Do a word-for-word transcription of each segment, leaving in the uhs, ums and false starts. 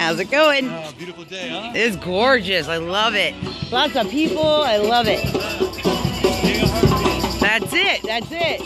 How's it going? Uh, beautiful day, huh? It's gorgeous. I love it. Lots of people. I love it. That's it. That's it.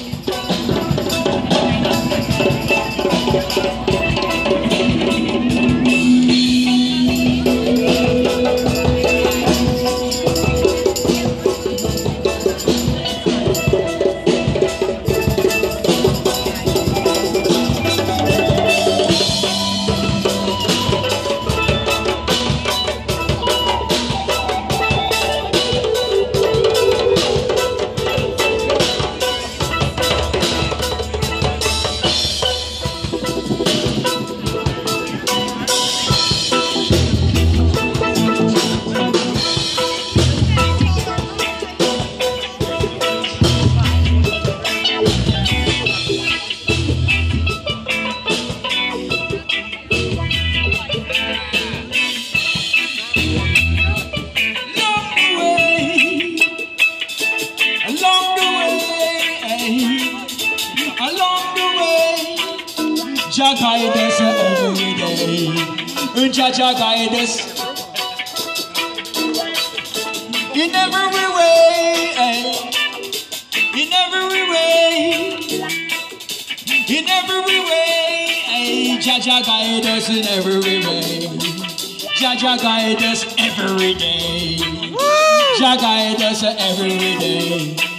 Jah guide us every day. Jah Jah guide us in every way, in every way, in every way. Jah Jah guide us in every way. Jah Jah guide us every day. Jah guide us every day.